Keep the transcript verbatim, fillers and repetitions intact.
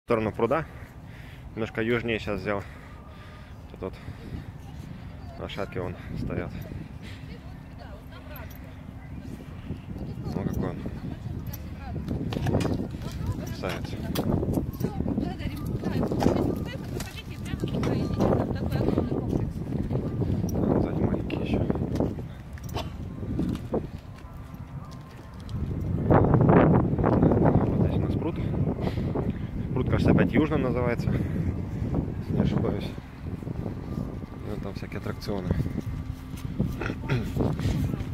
В сторону пруда. Немножко южнее сейчас взял. Тут вот лошадки вон стоят. Ну какой он. Красавец. Сзади маленький еще. Вот здесь у нас пруд. Пруд, кажется, опять Южным называется, если не ошибаюсь. Ну, там всякие аттракционы.